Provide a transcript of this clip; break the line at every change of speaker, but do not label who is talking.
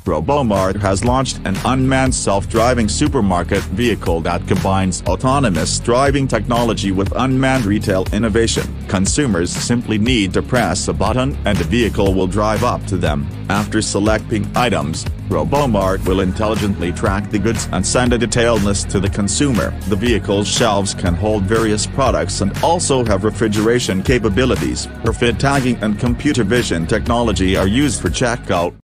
Robomart has launched an unmanned self-driving supermarket vehicle that combines autonomous driving technology with unmanned retail innovation. Consumers simply need to press a button and the vehicle will drive up to them. After selecting items, Robomart will intelligently track the goods and send a detailed list to the consumer. The vehicle's shelves can hold various products and also have refrigeration capabilities. RFID tagging and computer vision technology are used for checkout.